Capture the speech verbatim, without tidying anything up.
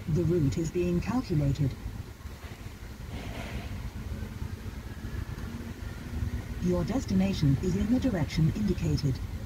The route is being calculated. Your destination is in the direction indicated.